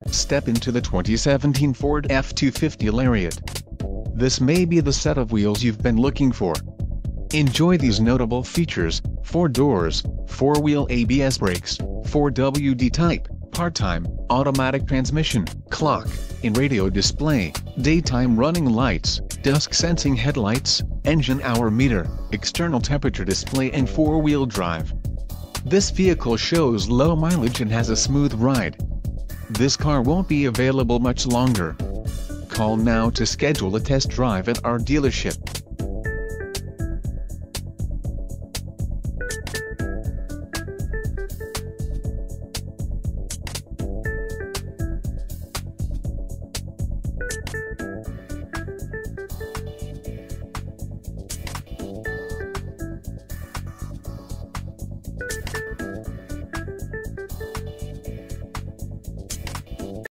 Step into the 2017 Ford F-250 Lariat. This may be the set of wheels you've been looking for. Enjoy these notable features: 4 doors, 4-wheel ABS brakes, 4WD type, part-time, automatic transmission, clock, in-radio display, daytime running lights, dusk-sensing headlights, engine hour meter, external temperature display and 4-wheel drive. This vehicle shows low mileage and has a smooth ride. This car won't be available much longer. Call now to schedule a test drive at our dealership.